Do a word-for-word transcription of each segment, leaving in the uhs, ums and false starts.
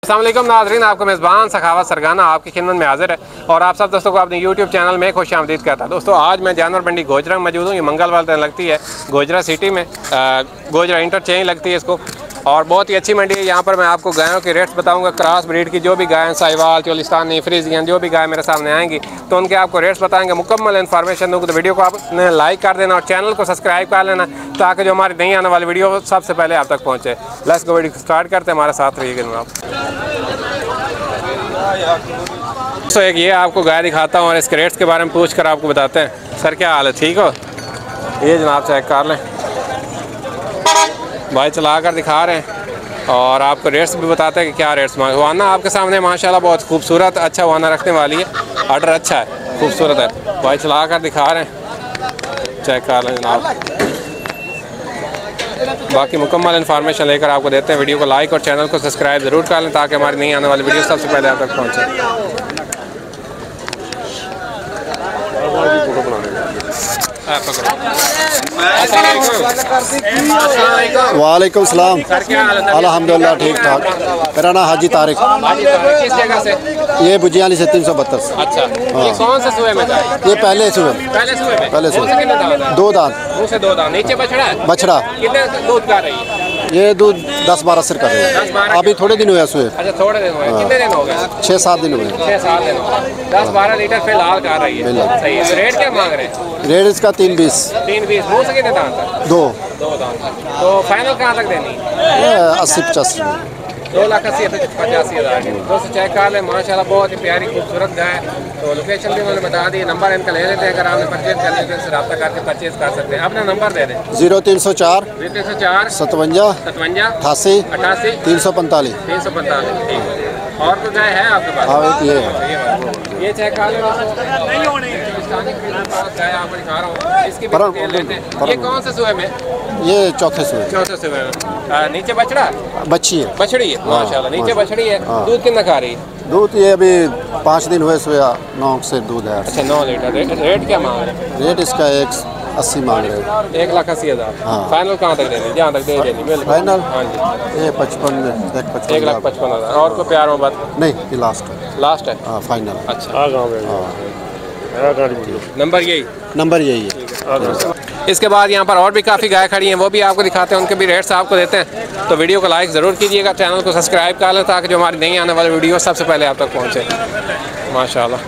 अस्सलाम वालेकुम नाज़रीन, आपका मेज़बान सखावत सरगाना आपकी खिदमत में हाजिर है और आप सब दोस्तों को अपने यूट्यूब चैनल में खुश आमदीद करता है। दोस्तों आज मैं जानवर मंडी गोजरा में मौजूद हूँ। ये मंगलवार दिन लगती है गोजरा सिटी में, गोजरा इंटरचेंज लगती है इसको और बहुत ही अच्छी मंडी है। यहाँ पर मैं आपको गायों के रेट्स बताऊंगा। क्रॉस ब्रीड की जो भी गायें, साहिवाल, चोलिस्तानी, फ्रीजियन, जो भी गाय मेरे सामने आएंगी तो उनके आपको रेट्स बताएंगे, मुकम्मल इन्फॉर्मेशन दूँगा। तो वीडियो को आपने लाइक कर देना और चैनल को सब्सक्राइब कर लेना ताकि जो हमारी नई आने वाली वीडियो सबसे पहले आप तक पहुँचे। लेट्स गो, वीडियो स्टार्ट करते हैं, हमारे साथ रहिएगा जनाब। तो एक ये आपको गाय दिखाता हूँ और इसके रेट्स के बारे में पूछ कर आपको बताते हैं। सर क्या हाल है, ठीक हो? ये जनाब चेक कर लें, भाई चला कर दिखा रहे हैं और आपको रेट्स भी बताते हैं कि क्या रेट्स मांगे। वाना आपके सामने माशाल्लाह बहुत खूबसूरत अच्छा वाना रखने वाली है, ऑर्डर अच्छा है, खूबसूरत है। भाई चला कर दिखा रहे हैं, चेक कर लें जनाब। बाकी मुकम्मल इन्फॉर्मेशन लेकर आपको देते हैं। वीडियो को लाइक और चैनल को सब्सक्राइब ज़रूर कर लें ताकि हमारी नई आने वाली वीडियो सबसे पहले आप तक पहुँचे। वालेकुम सलाम, अल्हम्दुलिल्लाह ठीक ठाक। मेरा नाम हाजी तारिक। किस जगह से? ये बुजियाली से तीन सौ बत्तीस। अच्छा, ये कौन से सुबह में था? ये पहले सुबह पहले सुबह में पहले सुबह दो दांत मुँह से दो दांत, नीचे बछड़ा है? बछड़ा। कितने दूध का रही है? ये दूध दस बारह सिर कर रहे हैं, अभी थोड़े दिन हुए सुबह। अच्छा थोड़े दिन हुए, कितने दिन हो गए? छः सात दिन हुए। छः सात दिन हो गए। दस बारह लीटर फिलहाल कर रही है, सही है। तो रेट क्या मांग रहे हैं? रेट इसका तीन बीस। तीन बीस। मुँह से कितने दांत है? दो दो दांत। तो फाइनल कहाँ तक देनी? अस्सी पचासी दो लाख अस्सी पचासी हज़ार की। दोस्तों चेक कर लें, माशाल्लाह बहुत ही प्यारी खूबसूरत गाय। तो लोकेशन भी उन्होंने बता दी, नंबर इनका ले लेते हैं। अगर आपने परचेज करने के लिए रब्ता करके परचेज कर सकते हैं। अपना नंबर दे दें। जीरो तीन सौ चार तीन सौ चार सतवंजा सतवंजा अठासी अठासी तीन सौ पैंतालीस। तीन सौ पैंतालीस। ठीक है, और कोई गाय है आपके पास? हाँ एक ये है। ये चेक कर लें, गाय आपको दिखा रहा हूँ, इसकी भी डिटेल लेते हैं। ये कौन से सुबह में? ये चौथे सुबह। चौथे सुबह में। नीचे बछड़ा बच्ची है, बछड़ी है माशाल्लाह, नीचे बछड़ी है। दूध कितना खा रही है? दूध ये अभी पाँच दिन हुए सुबह, नौ से दूध है। अच्छा नौ लीटर। रेट, रेट क्या मांग रहे हैं? रेट इसका एक अस्सी मांग रहे हैं। एक लाख अस्सी हज़ार। हाँ। फाइनल कहाँ तक देनी? जहाँ तक दे देनी बिल्कुल फाइनल। हाँ जी, ये पचपन में एक पचपन एक लाख पचपन हज़ार। और कोई प्यार मोहब्बत नहीं, ये लास्ट लास्ट है? हाँ फाइनल। अच्छा, नंबर यही नंबर यही है। इसके बाद यहाँ पर और भी काफ़ी गाय खड़ी हैं, वो भी आपको दिखाते हैं, उनके भी रेट्स आपको देते हैं। तो वीडियो को लाइक ज़रूर कीजिएगा, चैनल को सब्सक्राइब कर लें ताकि जो हमारी नई आने वाली वीडियो सबसे पहले आप तक पहुँचे। माशाल्लाह।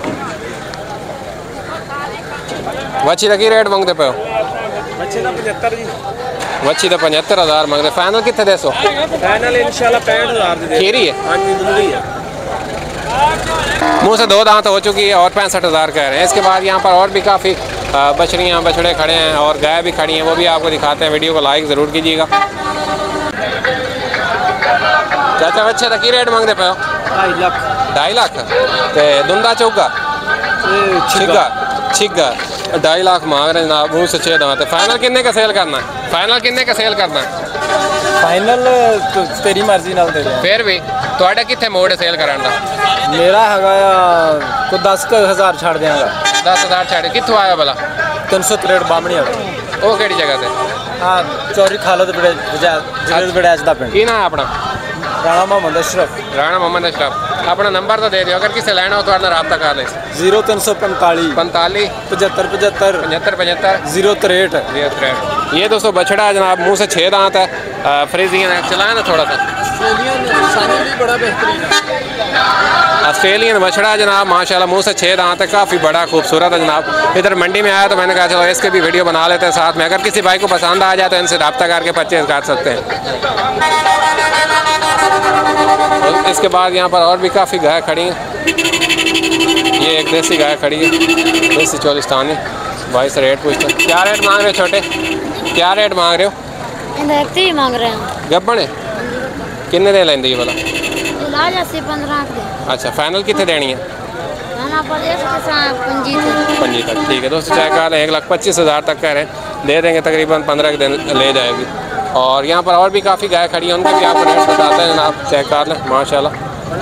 वच्छी का की रेट मंगते पे हो? वच्छी तो पचहत्तर हज़ार मंगते। फाइनल कितने दे सो? फाइनल इंशाल्लाह पैंठ हज़ार खीरी है? हाँ जी, दूधी है। मुँह से दो दांत हो चुकी है और पैंसठ हज़ार कह रहे हैं। इसके बाद यहाँ पर और भी काफ़ी बछड़ियाँ बछड़े खड़े हैं और गाय भी खड़ी हैं, वो भी आपको दिखाते हैं। वीडियो को लाइक ज़रूर कीजिएगा। चाचा बच्चे तक की रेट मांगते पे हो? ढाई लाख। ढाई लाख ते दुंदा चौका छिग्गा छिग्गा ढाई लाख मांग रहे हैं जनाब। मुँह से छः दांत है। फाइनल कितने का सेल करना है? फाइनल कितने का सेल करना है? फाइनल तो तेरी मर्जी नाल दे दे। फिर भी थोड़ा कितने मोड़ सेल कराना? मेरा हैगा को दस हज़ार छड़ देंगा। दस हज़ार छाड़े कितों आया भला? तीन सौ त्रेट बामणी है वो केड़ी जगह से? हाँ चौरी खालद बड़ैच का पिंड। की ना अपना? राणा मोहम्मद अशरफ। राणा मोहम्मद अशरफ। अपना नंबर तो दे दियो, अगर किसी लेना हो तो अपना रब्ता कर ले। जीरो तीन सौ पैंताली पैंतालीस पचहत्तर पचहत्तर पचहत्तर पचहत्तर जीरो त्रेट जीरो त्रेट। ये दोस्तों बछड़ा है जनाब, मुँह से छः दांत है, फ्रीजियन है। चलाए ना थोड़ा सा। भी बड़ा बेहतरीन है। ऑस्ट्रेलियन बछड़ा जनाब, माशाल्लाह मुँह से छः दांत है, काफ़ी बड़ा खूबसूरत है जनाब। इधर मंडी में आया तो मैंने कहा चलो इसके भी वीडियो बना लेते हैं साथ में। अगर किसी भाई को पसंद आ जाए तो इनसे रब्ता करके परचेज कर सकते हैं। और इसके बाद यहाँ पर और भी काफ़ी गाय खड़ी हैं। ये एक देसी गाय खड़ी है, देसी चोलिस्तानी। भाई से रेट पूछते हैं। क्या रेट मांग रहे हो छोटे? क्या रेट मांग रहे हो? ही मांग रहे हैं। गब्बन है? किन्ने दे लेंदी वाला? अच्छा, फाइनल कितने देनी है? पंजी तक। ठीक है दोस्तों, चेक कर एक लाख पच्चीस हज़ार तक कह रहे हैं, दे देंगे तकरीबन पंद्रह दिन ले जाएगी। और यहाँ पर और भी काफ़ी गाय खड़ी हैं, उनके भी आपको रेट बताते हैं जनाब। चेक कर लें माशाल्लाह।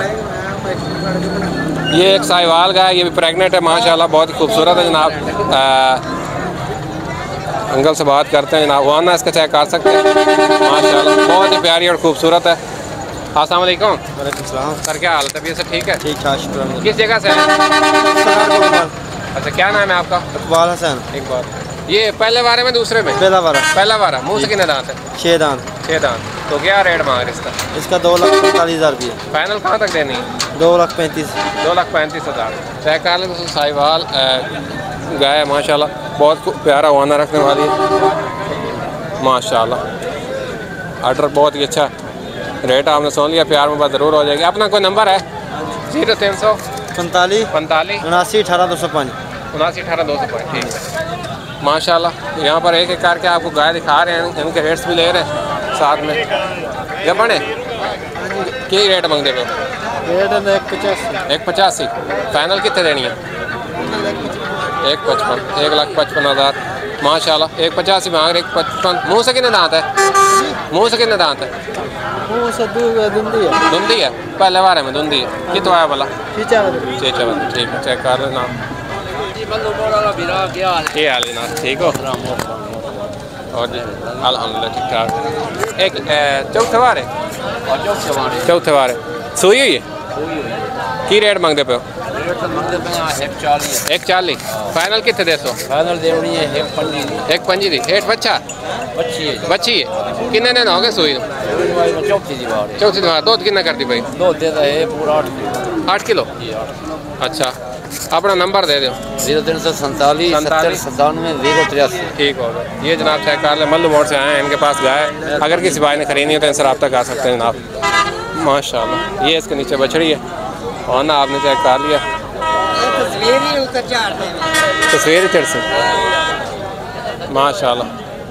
ये एक साहिवाल गाय, ये भी प्रेग्नेंट है माशाल्लाह, बहुत ही खूबसूरत है जनाब। अंकल से बात करते हैं जनाब। वाना इसका चेक कर सकते हैं माशाल्लाह, बहुत ही प्यारी और खूबसूरत है। अस्सलाम वालेकुम वालेकुम सलाम। सर, क्या हाल है? तबीयत से ठीक है? ठीक ठाक, शुक्र। किस जगह से हैं? अच्छा, क्या नाम है आपका? इकबाल हसन। एक बार ये पहले बारे में दूसरे में? पहला वाला पहला बारह। मुँह से कितने दांत है? छः दांत। छः दांत। तो क्या रेट मांग रहे इसका? इसका दो लाख पैंतालीस हज़ार रुपये। फाइनल कहाँ तक देनी है? दो लाख पैंतीस। दो लाख पैंतीस हज़ार। चेक कर लें साहिवाल गाय है माशाल्लाह, बहुत प्यारा वाना रखने वाली है माशाल्लाह। आर्डर बहुत ही अच्छा, रेट आपने सुन लिया, प्यार में बात ज़रूर हो जाएगी। अपना कोई नंबर है? जीरो तीन सौ पैंतालीस पैंतालीस उनासी अठारह दो सौ पाँच। उनासी अठारह दो सौ पाँच। ठीक है माशाल्लाह। यहाँ पर एक एक करके आपको गाय दिखा रहे हैं, इनके रेट्स भी ले रहे हैं साथ में। जब बने क्या रेट मांगते पे? रेट एक पचासी। एक पचासी। फाइनल कितने देनी है? एक पचपन। एक लाख पचपन हज़ार माशाल्लाह। एक पचासी मांग रहे, एक पचपन। मुँह से कितने दांत है? मुँह से कितने दांत है? मुँह से धुंधी है। धुंधी है? पहले बारे में धुंधी है। कितना आया बोला? चीचा छः चवन। ठीक है, चेक कर लेना। क्या हाल है ना? ठीक हो? और जी अल्हम्दुलिल्लाह ठीक ठाक। एक चौथे बार है? चौथे बार है। सोई हुई है? की रेट मांगते पे हो? एक चालीस। फाइनल कितने दे सो? फाइनल देनी है एक पंजी। एक पंजी दी। हेठ बच्चा बच्ची है। बच्ची है? कितने दिन हो गए सोई? चौथी दीवार। चौथी दिन। दूध कितना करती भाई? दो देता है पूरा आठ किलो। आठ किलो। अच्छा, अपना नंबर दे दो। जीरो तीन सौ सैंतालीस सत्तर सतानवे जीरो तिरासी। ठीक होगा। ये जनाब चेक कर ले, मल्लू मोड़ से आए हैं, इनके पास गाय। अगर किसी भाई ने खरीदनी हो तो इनसे रब्ता कर सकते हैं जनाब माशाल्लाह। ये इसके नीचे बछड़ी है और ना आपने चेक कर लिया, तस्वीर चढ़ से माशाल्लाह।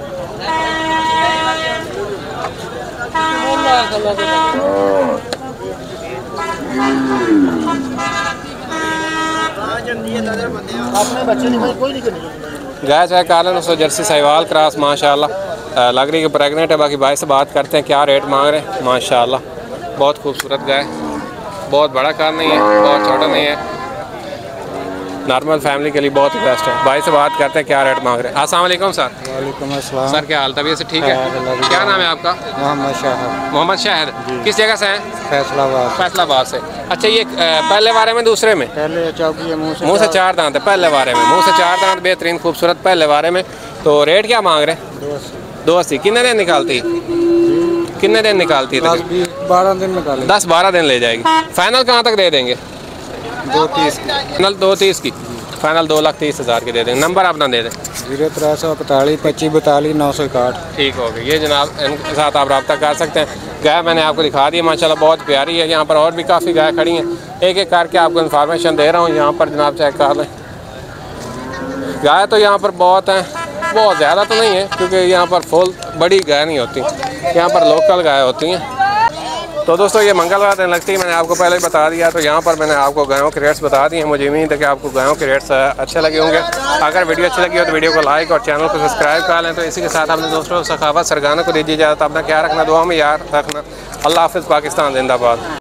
गाय चाहे कालन उसको जर्सी साहिवाल क्रॉस माशाल्लाह लग रही है कि प्रेगनेंट है। बाकी भाई से बात करते हैं क्या रेट मांग रहे हैं माशाल्लाह। बहुत खूबसूरत गाय, बहुत बड़ा कार नहीं है, बहुत छोटा नहीं है, नॉर्मल फैमिली के लिए बहुत ही बेस्ट है। भाई से बात करते हैं क्या रेट मांग रहे हैं। अस्सलाम वालेकुम सर। वालेकुम अस्सलाम। सर क्या हाल? तबीयत से ठीक है? क्या नाम है आपका? मोहम्मद शाहिद। मोहम्मद शाहिद। किस जगह से हैं? फैसलाबाद। फैसलाबाद से। अच्छा, ये पहले बारे में दूसरे में? पहले चौकी है, मुँह से मुँह से चार दांत है पहले बारे में। मुँह से चार दांत, बेहतरीन खूबसूरत पहले बारे में। तो रेट क्या मांग रहे हैं? दो अस्सी। कितने दिन निकालती है? कितने दिन निकालती है? बारह दिन निकाले। दस बारह दिन ले जाएगी। फाइनल कहाँ तक दे देंगे? दो तीस। फाइनल दो तीस की। फाइनल दो लाख तीस हज़ार की दे देंगे। नंबर अपना दे दें। जीरो त्रै सौ इकतालीस पच्चीस बतालीस नौ सौ इकाठ। ठीक हो गया। ये जनाब इनके साथ आप रब्ता कर सकते हैं। गाय मैंने आपको दिखा दी माशाल्लाह, बहुत प्यारी है। यहाँ पर और भी काफ़ी गाय खड़ी हैं, एक एक करके आपको इन्फॉर्मेशन दे रहा हूँ। यहाँ पर जनाब चेक कर लें, गाय तो यहाँ पर बहुत हैं, बहुत ज़्यादा तो नहीं है क्योंकि यहाँ पर फुल बड़ी गाय नहीं होती, यहाँ पर लोकल गाय होती हैं। तो दोस्तों ये मंगलवार दिन लगती है, मैंने आपको पहले ही बता दिया। तो यहाँ पर मैंने आपको गायों के रेट्स बता दिए। मुझे उम्मीद है कि आपको गायों के रेट्स अच्छे लगे होंगे। अगर वीडियो अच्छी लगी हो तो वीडियो को लाइक और चैनल को सब्सक्राइब कर लें। तो इसी के साथ अपने दोस्तों सखावत सरगाना को दीजिए इजाज़त। अपना क्या रखना, दुआ में याद रखना। अल्लाह हाफ़िज़। पाकिस्तान जिंदाबाद।